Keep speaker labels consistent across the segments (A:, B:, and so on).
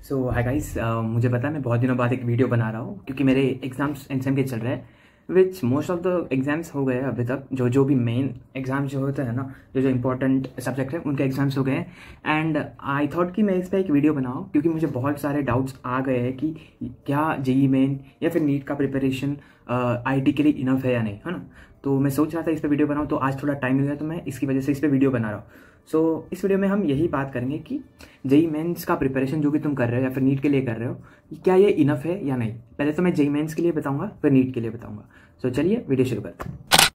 A: सो hi guys, मुझे पता है मैं बहुत दिनों बाद एक वीडियो बना रहा हूँ क्योंकि मेरे एग्जाम्स एनसेम के चल रहे हैं। Which most of the exams हो गए अभी तक। जो भी मेन एग्जाम्स जो होते हैं ना, जो इंपॉर्टेंट सब्जेक्ट है उनके एग्जाम्स हो गए हैं। एंड आई थॉट कि मैं इस पर एक वीडियो बनाऊँ क्योंकि मुझे बहुत सारे डाउट्स आ गए हैं कि क्या जेई मेन या फिर नीट का प्रिपरेशन आईटी के लिए इनफ है या नहीं, है ना। तो मैं सोच रहा था इस पर वीडियो बनाऊँ, तो आज थोड़ा टाइम मिल गया तो मैं इसकी वजह से इस पर वीडियो बना रहा हूँ। सो इस वीडियो में हम यही बात करेंगे कि जेई मेंस का प्रिपरेशन जो भी तुम कर रहे हो या फिर नीट के लिए कर रहे हो, क्या ये इनफ है या नहीं। पहले तो मैं जेई मेंस के लिए बताऊंगा, फिर नीट के लिए बताऊंगा। सो चलिए वीडियो शुरू करते हैं।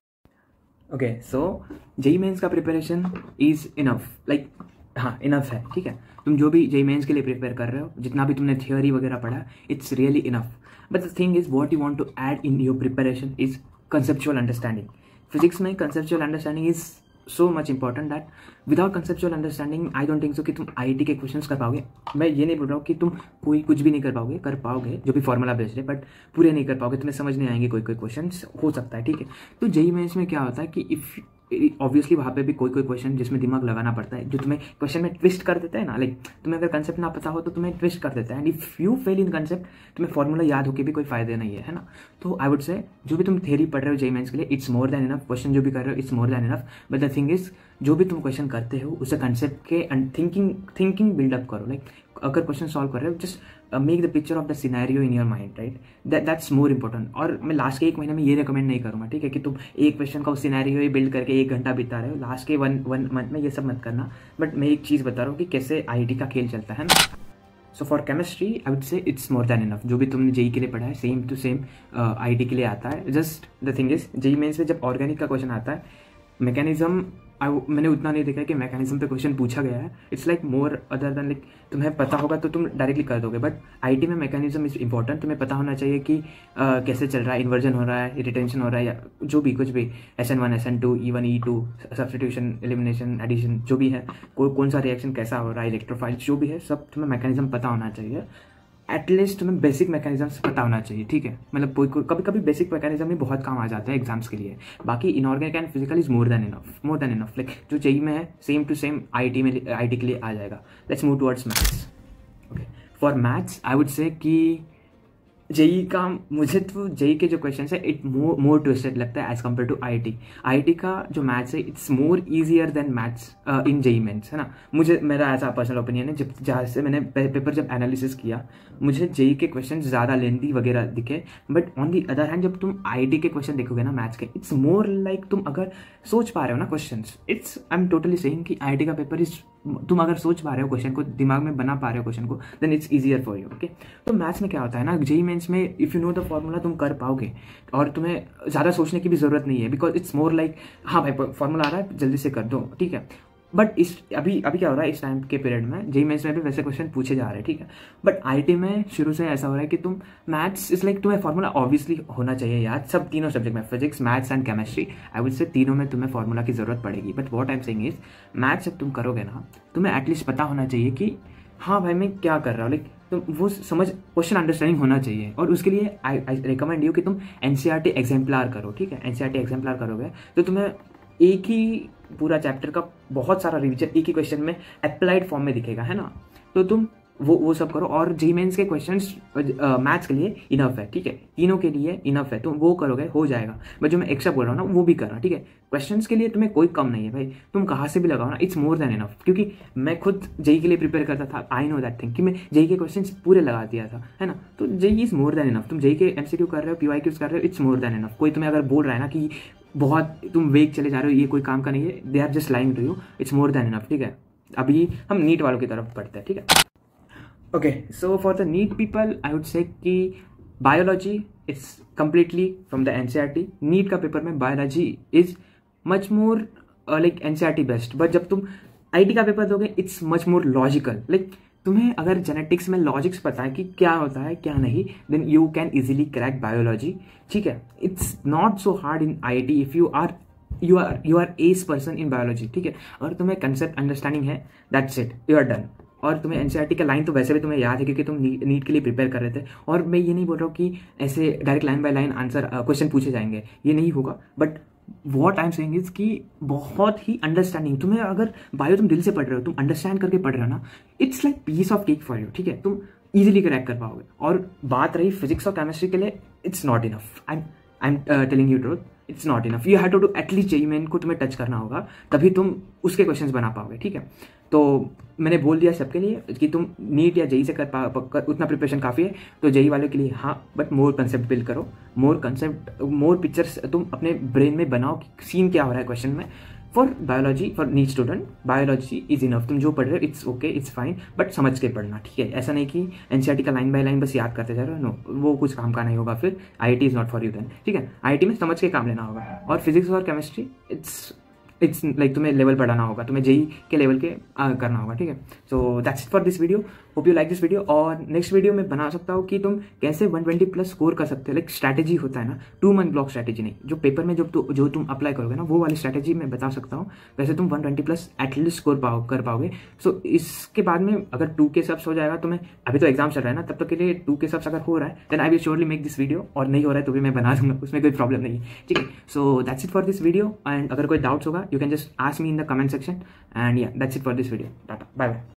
A: ओके, सो जेई मेंस का प्रिपरेशन इज इनफ, लाइक हाँ इनफ है, ठीक है। तुम जो भी जेई मेंस के लिए प्रिपेयर कर रहे हो, जितना भी तुमने थियोरी वगैरह पढ़ा, it's really enough. But the thing is what you want to add in your preparation is conceptual understanding. Physics में conceptual understanding is so much important that without conceptual understanding I don't think so कि तुम IT के questions कर पाओगे। मैं ये नहीं बोल रहा हूँ कि तुम कोई कुछ भी नहीं कर पाओगे जो भी फॉर्मूला बेस्ड है, बट पूरे नहीं कर पाओगे, तुम्हें समझ नहीं आएंगे कोई क्वेश्चंस, हो सकता है, ठीक है। तो जेई मेंस में क्या होता है कि इफ ऑब्वियसली वहाँ पे भी कोई क्वेश्चन जिसमें दिमाग लगाना पड़ता है, जो तुम्हें क्वेश्चन में ट्विस्ट कर देता है ना, लाइक तुम्हें अगर कंसेप्ट ना पता हो तो तुम्हें ट्विस्ट कर देता है। And if you fail in concept, तुम्हें फॉर्मूला याद होकर भी कोई फायदा नहीं है ना। तो आई वुड से जो भी तुम थ्योरी पढ़ रहे हो जेई मेंस के लिए, it's more than enough. Question जो भी कर रहे हो it's more than enough. But the thing is, जो भी तुम क्वेश्चन करते हो उसे कंसेप्ट के थिंकिंग बिल्डअप करो। लाइक अगर क्वेश्चन सॉल्व कर रहे हो, just make the picture of the scenario in your mind, right. That's more important. और मैं लास्ट के 1 महीने में ये रिकमेंड नहीं करूँगा, ठीक है, कि तुम एक क्वेश्चन का सिनेरियो ही बिल्ड करके 1 घंटा बिता रहे हो। लास्ट के वन मंथ में ये सब मत करना। बट मैं एक चीज़ बता रहा हूँ कि कैसे आईटी का खेल चलता है ना। So for chemistry I would say it's more than enough. जो भी तुमने जेई के लिए पढ़ा है सेम टू सेम आईटी के लिए आता है। Just the thing is, JEE Mains में जब ऑर्गेनिक का क्वेश्चन आता है, मैकेनिज्म मैंने उतना नहीं देखा कि मैकेनिज्म पे क्वेश्चन पूछा गया है। It's like more other than, like तुम्हें पता होगा तो तुम डायरेक्टली कर दोगे। बट आईटी में मैकेनिज्म इज इंपॉर्टेंट। तुम्हें पता होना चाहिए कि कैसे चल रहा है, इन्वर्जन हो रहा है, रिटेंशन हो रहा है, या जो भी कुछ भी SN1 SN2 E1 E2 substitution elimination addition जो भी है, कौन सा रिएक्शन कैसा हो रहा है, इलेक्ट्रोफाइल जो भी है, सब तुम्हें मैकेनिज्म पता होना चाहिए। एटलीस्ट तुम्हें बेसिक मैकेनिज्म्स पता होना चाहिए, ठीक है। मतलब कभी कभी बेसिक मैकेनिज्म भी बहुत काम आ जाते हैं एग्जाम्स के लिए। बाकी inorganic and physical is more than enough. Like जो जेई में है सेम टू सेम आईटी के लिए आ जाएगा। Let's move towards maths. Okay, for maths I would say कि जेई का, मुझे तो जेई के जो क्वेश्चन है इट मोर ट्विस्टेड लगता है as compare to IIT. IIT का जो मैथ्स है it's more easier than maths in JEE Mains, है ना। मुझे, मेरा ऐसा पर्सनल ओपिनियन है। जब जहाँ से मैंने पेपर जब एनालिसिस किया, मुझे जेई के क्वेश्चन ज़्यादा लेंथी वगैरह दिखे। But on the other hand जब तुम आईटी के क्वेश्चन देखोगे ना मैथ्स के, इट्स मोर लाइक तुम अगर सोच पा रहे हो ना question, it's I am totally saying कि आईटी का पेपर इज, तुम अगर सोच पा रहे हो क्वेश्चन को, दिमाग में बना पा रहे हो क्वेश्चन को, then it's easier for you, okay. तो मैथ्स में क्या होता है ना, जेई मेंस में if you know the formula तुम कर पाओगे और तुम्हें ज़्यादा सोचने की भी ज़रूरत नहीं है। बिकॉज इट्स मोर लाइक हाँ भाई फॉर्मूला आ रहा है जल्दी से कर दो, ठीक है। बट इस अभी क्या हो रहा है इस टाइम के पीरियड में, जेई मेंस में भी वैसे क्वेश्चन पूछे जा रहे हैं, ठीक है। बट आईटी में शुरू से ऐसा हो रहा है कि तुम मैथ्स इज लाइक, तुम्हें फॉर्मूला ऑब्वियसली होना चाहिए यार, सब तीनों सब्जेक्ट में, physics maths and chemistry. I would say तीनों में तुम्हें फॉर्मूला की जरूरत पड़ेगी। But what I am saying is, maths जब तुम करोगे ना, तुम्हें एटलीस्ट पता होना चाहिए कि हाँ भाई मैं क्या कर रहा हूँ, लाइक तो वो समझ, क्वेश्चन अंडरस्टैंडिंग होना चाहिए। और उसके लिए आई रिकमेंड यू कि तुम एनसीईआरटी एग्जाम्पलर करो, ठीक है। एनसीईआरटी एग्जाम्पलर करोगे तो तुम्हें एक ही पूरा चैप्टर का बहुत सारा रिवीजन एक ही क्वेश्चन में अप्लाइड फॉर्म में दिखेगा, है ना। तो तुम वो सब करो। और जेई मेंस के क्वेश्चंस मैथ्स के लिए इनफ है, ठीक है, तीनों के लिए इनफ है, तुम वो करोगे हो जाएगा। बट जो मैं एक्स्ट्रा बोल रहा हूँ ना वो भी करना, ठीक है। क्वेश्चंस के लिए तुम्हें कोई कम नहीं है भाई, तुम कहाँ से भी लगाओ ना, इट्स मोर देन इनफ। क्योंकि मैं खुद जेई के लिए प्रिपेयर करता था, आई नो दैट थिंग, कि मैं जेई के क्वेश्चंस पूरे लगा दिया था, है ना। तो JEE is more than enough. तुम जेई के MCQ कर रहे हो, PYQs कर रहे हो, इट्स मोर देन इनफ। कोई तुम्हें अगर बोल रहा है ना कि बहुत तुम वेग चले जा रहे हो, ये कोई काम का नहीं है, they are just lying to you, it's more than enough, ठीक है। अभी हम नीट वालों की तरफ बढ़ते हैं, ठीक है। Okay, so for the NEET people I would say कि biology it's completely from the NCERT. NEET का पेपर में biology is much more like NCERT best. But जब तुम आईटी का पेपर दोगे it's much more logical. Like तुम्हें अगर genetics में लॉजिक्स पता है कि क्या होता है क्या नहीं, then you can easily crack biology, ठीक है। It's not so hard in IT if you are as person in biology, ठीक है। अगर तुम्हें कंसेप्ट अंडरस्टैंडिंग है, that's it, you are done. और तुम्हें एनसीईआरटी का लाइन तो वैसे भी तुम्हें याद है क्योंकि तुम नीट के लिए प्रिपेयर कर रहे थे। और मैं ये नहीं बोल रहा हूँ कि ऐसे direct line by line answer question पूछे जाएंगे, ये नहीं होगा। But what I am saying is कि बहुत ही अंडरस्टैंडिंग, तुम्हें अगर बायो तुम दिल से पढ़ रहे हो, तुम अंडरस्टैंड करके पढ़ रहे हो ना, it's like piece of cake for you, ठीक है, तुम इजीली क्रैक कर पाओगे। और बात रही फिजिक्स और केमिस्ट्री के लिए, it's not enough, I am telling you truth, it's not enough, you have to do at least JEE main को तुम्हें टच करना होगा, तभी तुम उसके क्वेश्चंस बना पाओगे, ठीक है। तो मैंने बोल दिया सबके लिए कि तुम नीट या जेईई से उतना प्रिपरेशन काफ़ी है, तो जेईई वालों के लिए हाँ, बट मोर कंसेप्ट बिल्ड करो, मोर कंसेप्ट, मोर पिक्चर्स तुम अपने ब्रेन में बनाओ कि सीन क्या हो रहा है क्वेश्चन में। For biology, for NEET student, biology is enough, तुम जो पढ़ रहे हो it's okay, it's fine, but समझ के पढ़ना, ठीक है। ऐसा नहीं कि एनसीईआरटी का लाइन बाय लाइन बस याद करते जा रहे हो, नो, वो कुछ काम का नहीं होगा, फिर IIT is not for you then, ठीक है। आईआईटी में समझ के काम लेना होगा। और फिजिक्स और केमिस्ट्री इट्स लाइक तुम्हें लेवल बढ़ाना होगा, तुम्हें जेईई के लेवल के करना होगा, ठीक है। So that's it for this video, hope you like this video. और नेक्स्ट वीडियो में बना सकता हूँ कि तुम कैसे 120 प्लस स्कोर कर सकते हो, लाइक स्ट्रैटेजी होता है ना, 2 मंथ ब्लॉक स्ट्रैटेजी नहीं, जो पेपर में जो तुम अप्लाई करोगे ना, वो वाली स्ट्रैटेजी मैं बता सकता हूँ, वैसे तुम 120 प्लस एटलीस्ट स्कोर कर पाओगे। सो इसके बाद में अगर 2 के सब्स हो जाएगा तो मैं, अभी तो एग्जाम चल रहा है ना, तब तक के लिए 2 के सब्स अगर हो रहा है then I will surely make this video, और नहीं हो रहा है तो भी मैं बना दूंगा, उसमें कोई प्रॉब्लम नहीं है, ठीक है। So that's it for this video, and अगर कोई डाउट्स होगा you can just ask me in the comment section, and yeah, that's it for this video. Tata, bye bye.